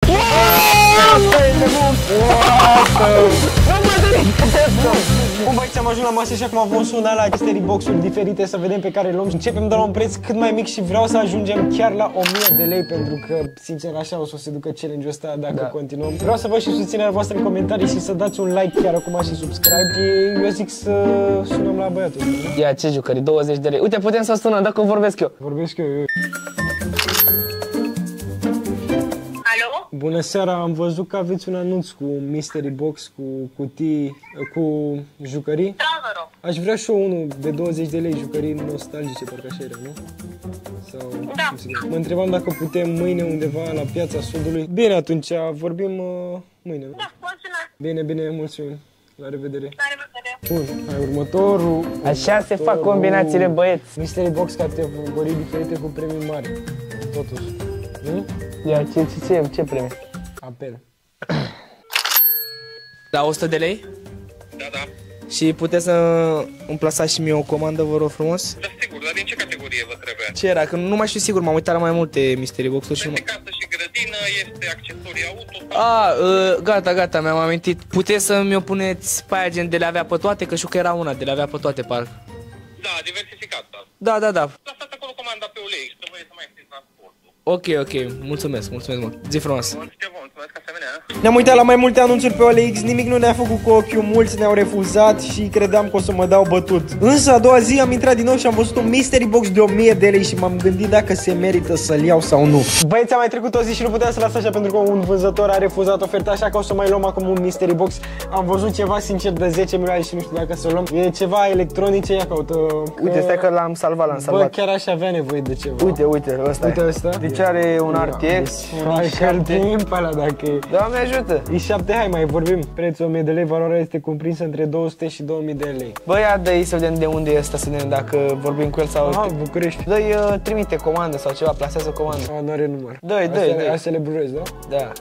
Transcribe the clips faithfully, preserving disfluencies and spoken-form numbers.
Bun băieți, am ajuns la masă și acum vom suna la mystery box-uri diferite să vedem pe care le luăm. Începem de la un preț cât mai mic și vreau să ajungem chiar la o mie de lei pentru că, sincer, așa o să se ducă challenge-ul ăsta dacă da. continuăm. Vreau să văd și susținerea voastră în comentarii și să dați un like chiar acum și subscribe. Și eu zic să sunăm la băiatul. Ia, ce jucării, douăzeci de lei. Uite, putem să sunăm dacă vorbesc eu. Vorbesc eu, eu. Alo? Bună seara, am văzut că aveți un anunț cu mystery box, cu cutii, cu jucării. Da, vă rog. Aș vrea și eu unul de douăzeci de lei, jucării nostalgice, parcă așa era, nu? Sau, da. Nu știu. Mă întrebam dacă putem mâine undeva la Piața Sudului. Bine, atunci vorbim uh, mâine. Da, mulțumesc. Bine, bine, mulțumim. La revedere. La revedere. Bun, hai următorul. Așa următorul. se fac combinațiile, băieți. Mystery box categorii diferite cu premii mari. Totuși. Nu? Ia, ce, ce, ce, ce premii? Apel. Da, o sută de lei? Da, da. Și puteți să îmi plasați și mie o comandă, vă rog frumos? Da, sigur, dar din ce categorie vă trebuie? Ce era? Că nu mai știu sigur, m-am uitat la mai multe mystery box-uri și nu... Este casă și grădină, este accesorii auto sau... A, uh, gata, gata, mi-am amintit. Puteți să mi-o puneți pe aia gen de le avea pe toate? Că știu că era una de le avea pe toate, parcă. Da, diversificat, da. Da, da, da. Lăsați acolo comanda pe O L X, să vă să mai știți transportul. Ok, ok, mulțumesc, mulțumesc mult. Zi frumos. Mulțumesc, asemenea. Ne-am uitat la mai multe anunțuri pe O L X, nimic nu ne-a făcut cu ochiul, mulți ne-au refuzat și credeam că o să mă dau bătut. Însă a doua zi am intrat din nou și am văzut un mystery box de o mie de lei și m-am gândit dacă se merită să-l iau sau nu. Băieți, a mai trecut o zi și nu puteam să las așa pentru că un vânzător a refuzat oferta, așa că o să mai luăm acum un mystery box. Am văzut ceva sincer de zece milioane și nu știu dacă să luăm. E ceva electronice, ia caută. Uite, stai că l-am salvat, l-am salvat. Bă, chiar aș avea nevoie de ceva. Uite, uite, ăsta Uite ăsta. Deci are un R T X. Hai că-l pe ăla dacă e. Doamne ajută! i șapte, hai mai vorbim. Prețul o mie de lei, valoarea este cuprinsă între două sute și două mii de lei. Bă, ia dă-i să vedem de unde e ăsta, să vedem dacă vorbim cu el sau... Aha, București. Dă-i, uh, trimite comandă sau ceva, plasează comandă. A, nu are număr. Dă-i, dă-i, dă-i. Astea le brurezi, da? Da.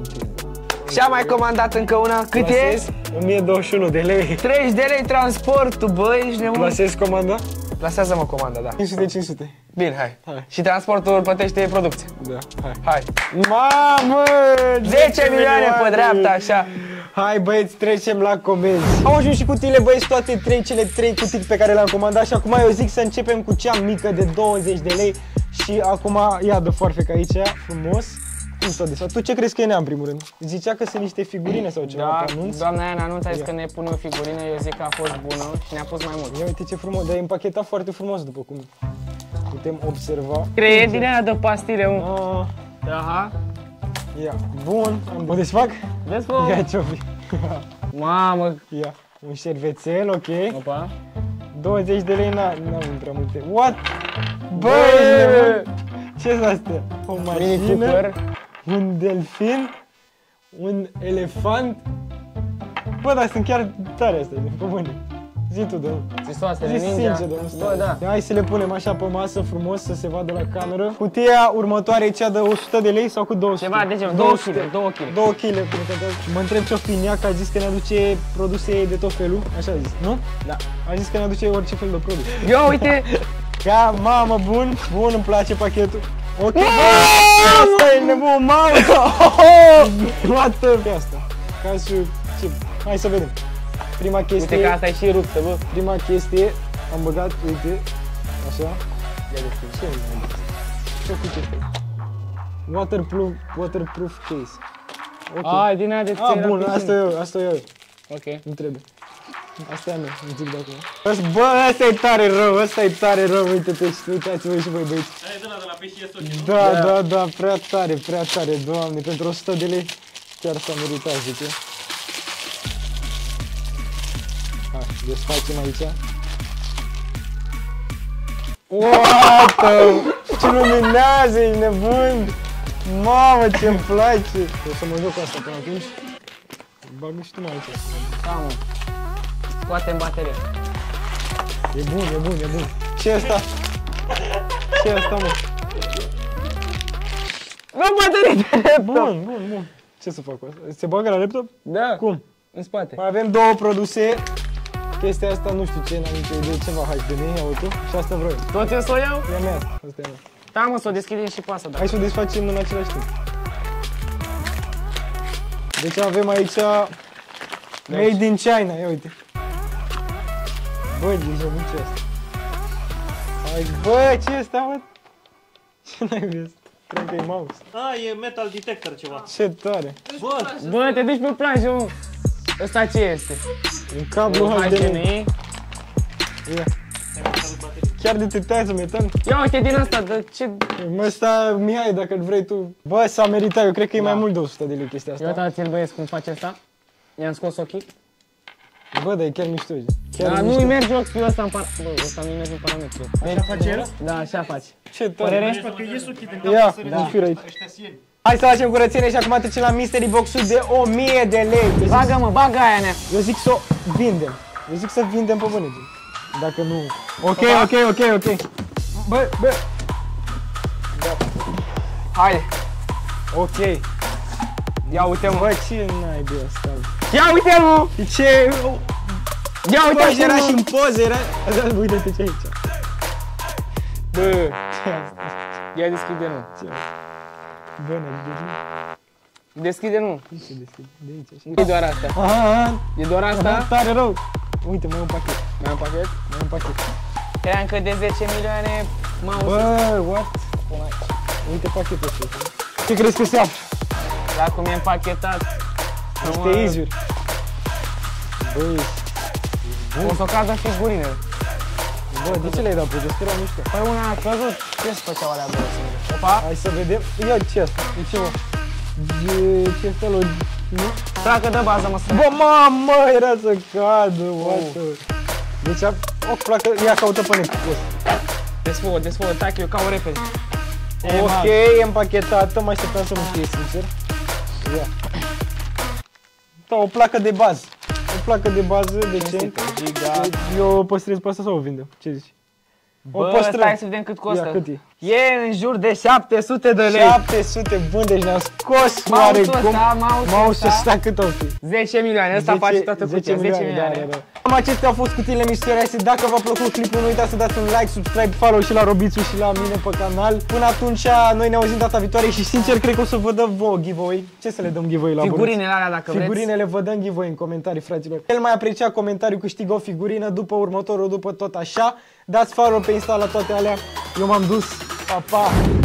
Și am mai comandat încă una, cât Plasez? e? o mie douăzeci și unu de lei. treizeci de lei transportul, bă, ești nebun? Plasezi comanda? Plasează-mă comanda, da. cinci sute cinci sute. Bine, hai. Hai. Și transportul plătește producție. Da, hai. Hai. Mamă! zece milioane pe dreapta, așa. Hai băieți, trecem la comenzi. Au ajuns și cutiile, băieți, toate trei, cele trei cutii pe care le-am comandat și acum eu zic să începem cu cea mică de douăzeci de lei și acum ia de foarfecă aici, frumos. Cum s-o desfac? Tu ce crezi că e nea în primul rând? Zicea că sunt niște figurine sau ceva Da, pe anunț? doamna aia în anunț a zis că ne pune o figurină, eu zic că a fost bună și ne-a pus mai mult. Ia uite ce frumos, dar e împachetat foarte frumos după cum putem observa. Cred din aia de pastile, mă. Ah, Aha. ia, bun, o desfac? Desfă. Ia ce-o fi. Mamă. Ia, un șervețel, ok. Opa. douăzeci de lei, n-am prea multe. What? Bă, ce-s astea? O mașină, un delfin, un elefant. Bă, dar sunt chiar tare astea, pe bune. Zi tu, dă. Țistoasele, Zi ninja. sincer, domnul. Bă, da. Hai să le punem așa pe masă, frumos, să se vadă la cameră. Cutia următoare e cea de o sută de lei sau cu două sute? Ceva de genul, două kilograme, două kilograme. două kilograme. Mă întreb ce-o fi, Nea, că a zis că ne aduce produse de tot felul, așa a zis, nu? Da. A zis că ne aduce orice fel de produs. Eu, uite. Ca, mamă, bun, bun, îmi place pachetul. Ok, bă, asta e nebun, mamă! What the... asta, ca și... ce? Hai să vedem. Prima chestie... Uite că asta e și ruptă, bă. Prima chestie, am băgat, uite, așa. Ia de Ce Ce cu ce? Waterproof, waterproof case. Ok. Ai, din aia de ți Ah, bun, asta e eu, asta e eu. Ok. Nu trebuie. Asta e a mea, îmi zic de acum. Bă, ăsta e tare rău, ăsta e tare rău, uite-te, uitați-vă și voi, băieți. Aia e de la de la P S S, Da, da, da, prea tare, prea tare, Doamne, pentru o sută de lei chiar s-a meritat, zic eu. Hai, desfacem aici. What? Ce luminează, ești nebun! Mamă, ce-mi place! O să mă joc cu asta până atunci. Bagă și tu mai aici. Da, mă. Scoatem bateria. E bun, e bun, e bun. Ce-i asta? Ce-i asta, mă? Bă, baterie de laptop! Bun, bun, bun. Ce să fac cu asta? Se bagă la laptop? Da. Cum? În spate. Mai avem două produse. Chestia asta nu știu ce, n-am nicio idee, ceva hai de mine, iau tu. Și asta vreau. Tot eu să o iau? E a mea asta, asta e a mea. Da, mă, să o deschidem și pe asta, da. Hai să o desfacem în același timp. Deci avem aici Made in China, ia uite. Bă, deja nu ce asta. Hai, bă, ce e asta, mă? Ce n-ai văzut? Cred că e mouse. A, e metal detector ceva. Ce tare. Bă, Bă, te duci pe plajă, mă. Ăsta ce este? Un cablu H D M I. Ia. Chiar detetează metan. Ia uite din asta, de ce... Mă, ăsta, Mihai, dacă îl vrei tu. Bă, s-a meritat, eu cred că e mai mult de o sută de lei chestia Ia asta. uitați-l băieți cum face asta. I-am scos ochii. Bă, dar e chiar mișto. Chiar Dar e nu-i mișto. merge ochiul ăsta în par... Bă, ăsta nu-i merge în parametru. așa face el? Da, așa face. Ce tare. Că ies ochii din cap. Ia, să un fir aici. ăștia sieni. Hai să facem curățenie și acum trecem la Mystery Box-ul de o mie de lei. Eu zic, Bagă, mă, bagă aia nea. eu zic să o vindem. Eu zic să vindem pe bănege. Dacă nu... Ok, ok, ok, ok. Bă, bă. Haide. Ok. Ia uite, mă. Bă, ce n-ai de asta? Ia uite, mă. Ce... Ia uite, Bă, era mă. și în poză, era... Așa, uite-te ce aici. Bă, ce asta? Ia deschide, nu. Bă, n-ai Deschide, nu. de ce deschid? De aici, așa. E doar asta. Aha, E doar aha, asta. tare rău. Uite, mai e un pachet, Mai am pachet. mai e un pachet. Cream că de zece milioane m-am Bă, what? Uite pachetul ăsta. Ce crezi că se află? Dar cum e împachetat. Niște izuri. Băi, O să cadă figurinele. bă, de ce le-ai dat pe jos? Că erau mișto. Păi una a căzut. Ce se făceau alea două singure? Opa. Hai să vedem. Ia ce asta? E ce, mă? E, ce felul? Nu? Tracă de bază, mă, să... Bă, mamă, era să cadă, what the... Deci, am- o placă, ia caută pe net. Desfăă, desfăă, tac, eu caut repede. Ok, e împachetată, mă așteptam să nu fie sincer. Ia. Da, o placă de bază. O placă de bază decentă. Giga. Eu o păstrez pe asta sau o vindem? Ce zici? O Bă, păstrăm. stai să vedem cât costă. Ia, cât e? E în jur de șapte sute de lei. șapte sute, bun, deci ne-am scos Mouse-ul oarecum. ăsta, mouse-ul Mouse-ul ăsta. ăsta cât o fi? zece milioane, ăsta zece face toată cutia, zece Da, milioane. da, da. Cam acestea au fost cutiile misterioase. Dacă v-a plăcut clipul, nu uitați să dați un like, subscribe, follow și la Robițu și la mine pe canal. Până atunci, noi ne auzim data viitoare și sincer cred că o să vă dăm vouă giveaway. Ce să le dăm giveaway la bănuți? Figurinele alea dacă vreți. Figurinele vă dăm giveaway în comentarii, fraților. Cel mai apreciat comentariu câștigă o figurină, după următorul, după tot așa. Dați follow pe Insta la toate alea. Eu m-am dus. Pa, pa!